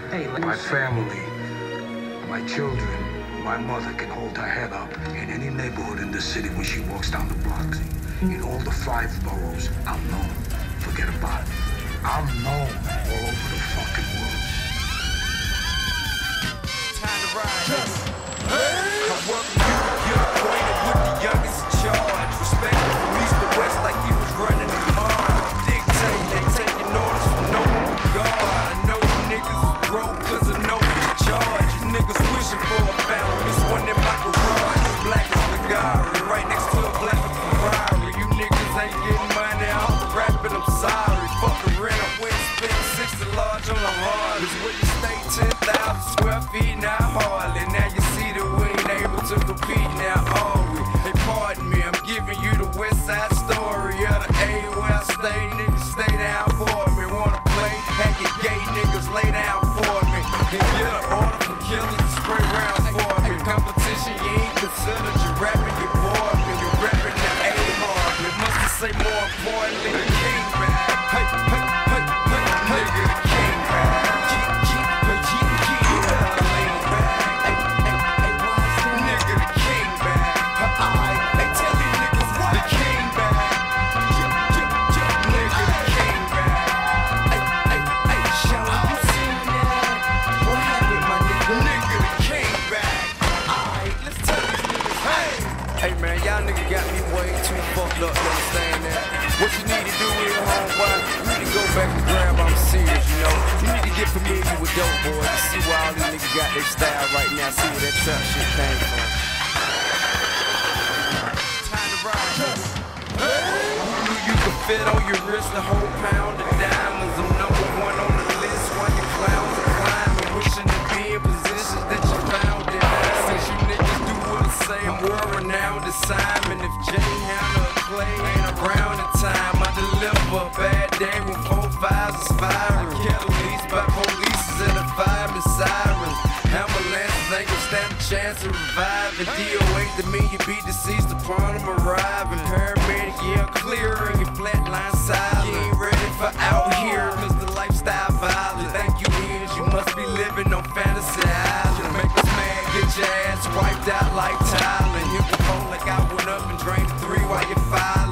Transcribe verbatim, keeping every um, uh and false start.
Hey, My family, my children, my mother can hold her head up in any neighborhood in the city when she walks down the block. In all the five boroughs, I'm known. Forget about it. I'm known all over the fucking world. Time to ride. I welcome you to get acquainted with the youngest in charge. Respect him from east to west like he was running the hard. Dictate, they taking orders from no one but God. I know you niggas is broke cause I know what you charge. You niggas wishing for a fountain. This one in my garage. Black as the Gary, right next to a black Ferrari. You niggas ain't getting money off the rapping, I'm sorry. Fuck the rent, I went and spent sixty large on the hard. This where you stay ten thousand square feet, now hardly. Now you see that we ain't able to compete, now are we? Hey, pardon me, I'm giving you the west side story of the A where I stay. Niggas stay down for me. Wanna play? Hack your gay niggas lay down for me. And get an order from killers to spray rounds for me. Competition, you ain't considered. You rapping, you bored me. You rapping the A hard. It must have say more importantly, the king back. Hey, hey, hey, hey, nigga, the king back. Hey man, y'all niggas got me way too fucked up, you understand that? What you need to do is, homeboy, you need to go back to grandma, I'm serious, you know? You need to get familiar with dope boys to see where all these niggas got their style right now, see where that trap shit came from. Time to ride. You, you can fit on your wrist a whole pound of diamonds. I'm number one on the list while you clowns are climbing, wishing to be in positions that you found in. Since you niggas do what I say, I'm world-renowned as Simon. If Jay Hannah or Clay ain't around in time, I deliver a bad day when four fives is firing. Kettle leads by police and a fireman sirens. Ambulances ain't gonna stand a chance of reviving. D O eight to me, you be deceased upon them arriving. Paramedic, yeah, clearing your flatline silent. You ain't ready for out here, cause the lifestyle violent. Thank you is, you must be living on fantasy island. Make us mad, get your ass wiped out like Tyler. Hit the phone like I went up and drained the three while you filing.